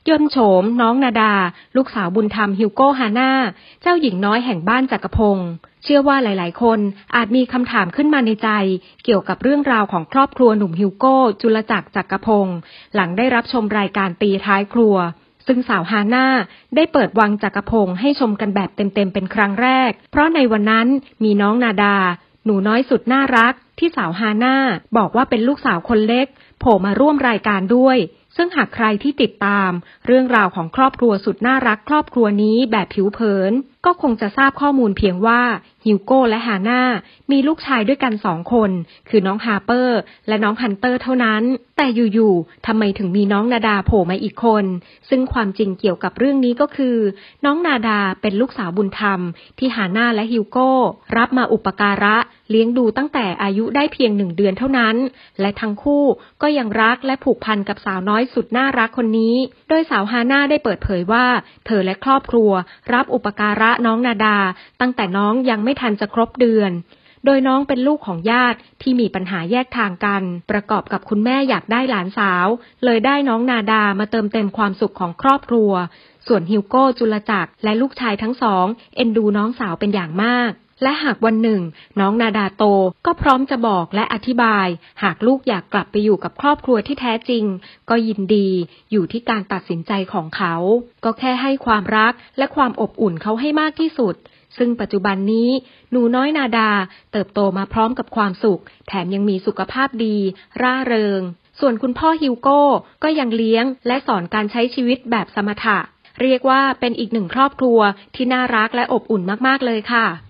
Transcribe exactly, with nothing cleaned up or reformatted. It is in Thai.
ยนต์โฉมน้องนาดาลูกสาวบุญธรรมฮิวโก้ฮาน่าเจ้าหญิงน้อยแห่งบ้านจักรพงศ์เชื่อว่าหลายๆคนอาจมีคำถามขึ้นมาในใจเกี่ยวกับเรื่องราวของครอบครัวหนุ่มฮิวโก้จุลจักรจักรพงศ์หลังได้รับชมรายการตีท้ายครัวซึ่งสาวฮาน่าได้เปิดวังจักรพงศ์ให้ชมกันแบบเต็มๆเป็นครั้งแรกเพราะในวันนั้นมีน้องนาดาหนูน้อยสุดน่ารักที่สาวฮาน่าบอกว่าเป็นลูกสาวคนเล็กโผล่มาร่วมรายการด้วยซึ่งหากใครที่ติดตามเรื่องราวของครอบครัวสุดน่ารักครอบครัวนี้แบบผิวเผินก็คงจะทราบข้อมูลเพียงว่าฮิวโก้และฮาน่ามีลูกชายด้วยกันสองคนคือน้องฮาร์เปอร์และน้องฮันเตอร์เท่านั้นแต่อยู่ๆทำไมถึงมีน้องนาดาโผล่มาอีกคนซึ่งความจริงเกี่ยวกับเรื่องนี้ก็คือน้องนาดาเป็นลูกสาวบุญธรรมที่ฮาน่าและฮิวโก้รับมาอุปการะเลี้ยงดูตั้งแต่อายุได้เพียงหนึ่งเดือนเท่านั้นและทั้งคู่ก็ยังรักและผูกพันกับสาวน้อยสุดน่ารักคนนี้โดยสาวฮาน่าได้เปิดเผยว่าเธอและครอบครัวรับอุปการะน้องนาดาตั้งแต่น้องยังไม่ทันจะครบเดือนโดยน้องเป็นลูกของญาติที่มีปัญหาแยกทางกันประกอบกับคุณแม่อยากได้หลานสาวเลยได้น้องนาดามาเติมเต็มความสุขของครอบครัวส่วนฮิวโก้จุลจักรและลูกชายทั้งสองเอ็นดูน้องสาวเป็นอย่างมากและหากวันหนึ่งน้องนาดาโตก็พร้อมจะบอกและอธิบายหากลูกอยากกลับไปอยู่กับครอบครัวที่แท้จริงก็ยินดีอยู่ที่การตัดสินใจของเขาก็แค่ให้ความรักและความอบอุ่นเขาให้มากที่สุดซึ่งปัจจุบันนี้หนูน้อยนาดาเติบโตมาพร้อมกับความสุขแถมยังมีสุขภาพดีร่าเริงส่วนคุณพ่อฮิวโก้ก็ยังเลี้ยงและสอนการใช้ชีวิตแบบสมถะเรียกว่าเป็นอีกหนึ่งครอบครัวที่น่ารักและอบอุ่นมากๆเลยค่ะ